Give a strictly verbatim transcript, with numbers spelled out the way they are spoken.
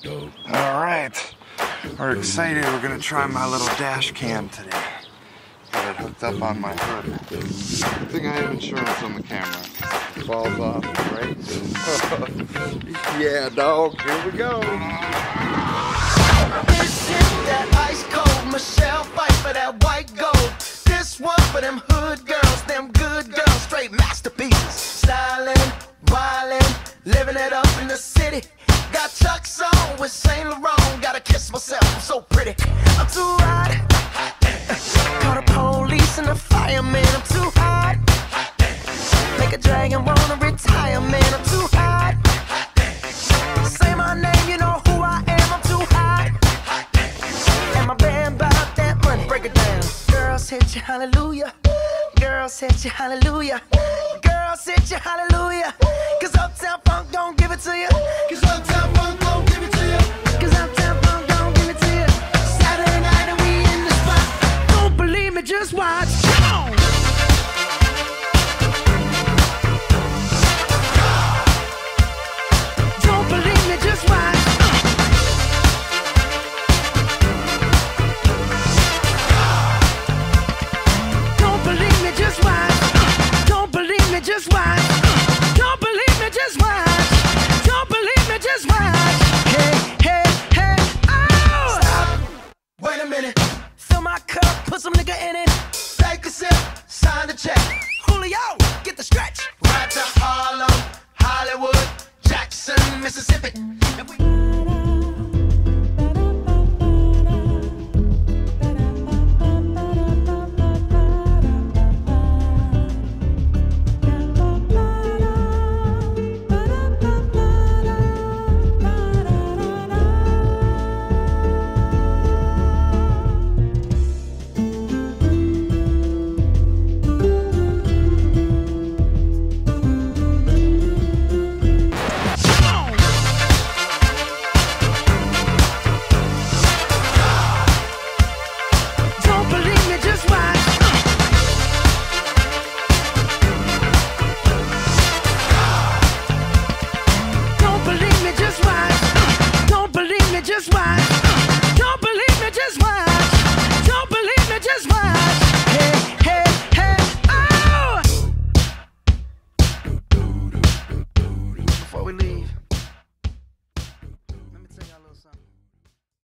All right, we're excited. We're gonna try my little dash cam today. Got it hooked up on my hood. I think I have insurance on the camera. It falls off, right? Yeah, dog. Here we go. This is that ice cold Michelle fight for that white gold. This one for them hood girls, them good girls, straight masterpieces. Styling, wildin', living it up in the city. Got Chuck's on with Saint Laurent. Gotta kiss myself, I'm so pretty. I'm too hot. Call the police and the fireman. I'm too hot. Make a dragon wanna retire, man. I'm too hot. Say my name, you know who I am. I'm too hot. And my band bought that money. Break it down. Girls hit you, hallelujah. Girls hit you, hallelujah. Girls hit you, hallelujah. Cause Uptown Funk don't give it to you. Cause Uptown Funk don't give it to you.